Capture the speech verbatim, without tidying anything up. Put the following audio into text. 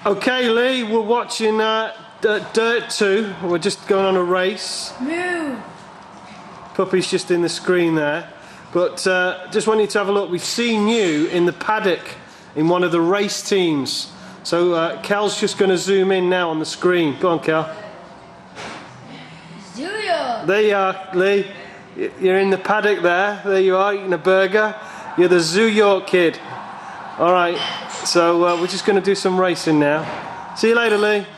Okay, Lee, we're watching uh, Dirt two. We're just going on a race. Moo! Puppy's just in the screen there. But uh, just want you to have a look. We've seen you in the paddock in one of the race teams. So uh, Cal's just going to zoom in now on the screen. Go on, Cal. Zuyo! There you are, Lee. You're in the paddock there. There you are, eating a burger. You're the Zoo York kid. Alright, so uh, we're just going to do some racing now. See you later, Lee.